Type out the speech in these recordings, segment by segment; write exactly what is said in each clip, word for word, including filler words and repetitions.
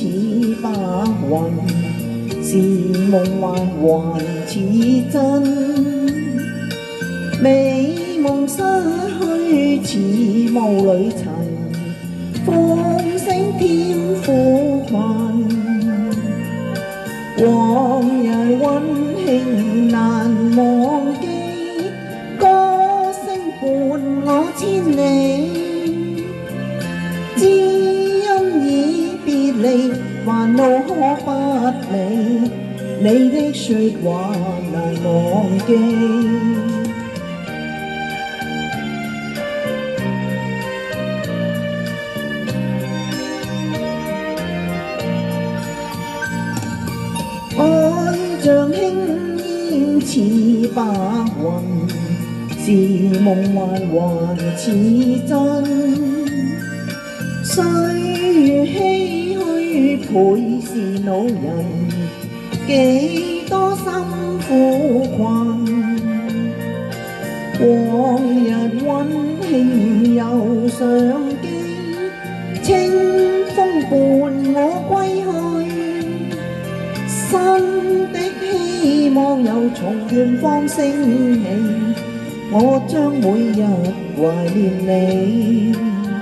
似白雲，是夢幻還似真。美夢失去似霧裏塵，風聲添苦困。往日溫馨難忘記，歌聲伴我千里。只因已別離，還路可不理，你的説話難忘記。愛像輕煙似白雲，是夢幻還似真。歲月唏噓倍是老人，幾多心苦困。往日溫馨又想記，清風伴我歸去。新的希望又從遠方升起，我將每日懷念你。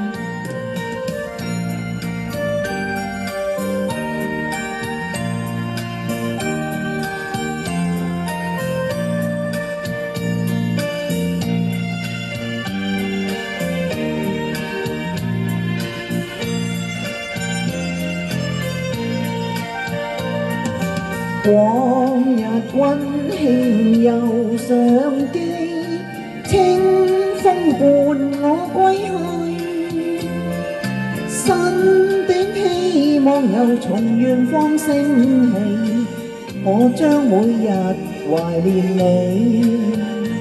往日溫馨又想記，清風伴我歸去。新的希望又從遠方升起，我將每日懷念你。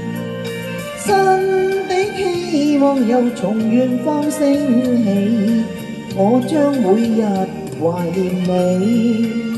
新的希望又從遠方升起，我將每日懷念你。